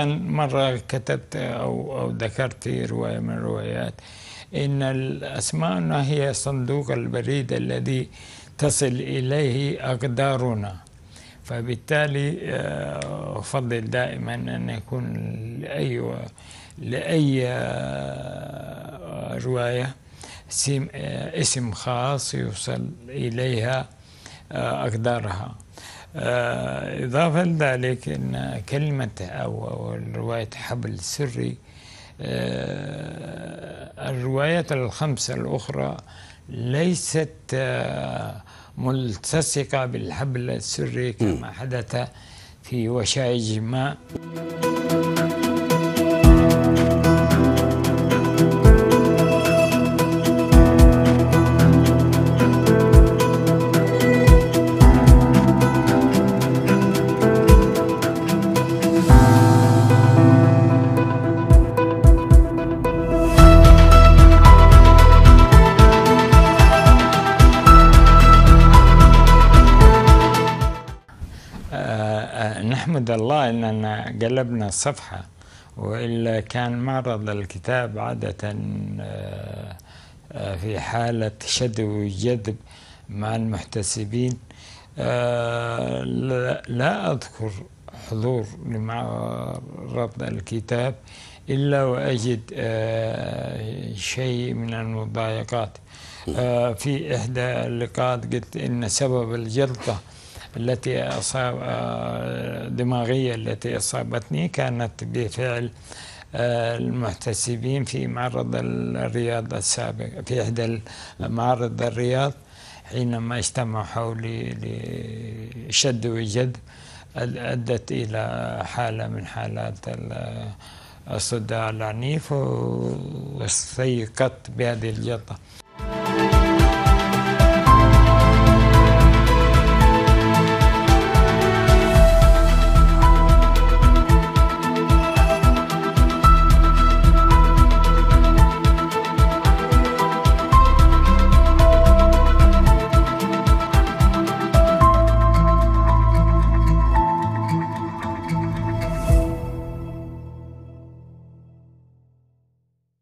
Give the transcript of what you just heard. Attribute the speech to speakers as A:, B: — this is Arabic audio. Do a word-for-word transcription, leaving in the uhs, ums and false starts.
A: أيضا مرة كتبت أو, أو ذكرت في رواية من الروايات إن الأسماء هي صندوق البريد الذي تصل إليه أقدارنا، فبالتالي أفضل دائما أن يكون لأي لأي رواية اسم خاص يوصل إليها أقدارها. إضافة لذلك أن كلمة أو رواية حبل سري، الروايات الخمسة الأخرى ليست ملتصقة بالحبل السري كما حدث في وشائج ماء. نحمد الله أننا قلبنا الصفحة، وإلا كان معرض الكتاب عادة في حالة شد وجذب مع المحتسبين. لا أذكر حضور لمعرض الكتاب إلا وأجد شيء من المضايقات. في إحدى اللقاءات قلت إن سبب الجلطة التي أصاب دماغية التي أصابتني كانت بفعل المحتسبين في معرض الرياض السابق، في إحدى معارض الرياض حينما اجتمعوا حولي لشد وجذب أدت إلى حالة من حالات الصداع العنيف، واستيقظت بهذه الجلطة.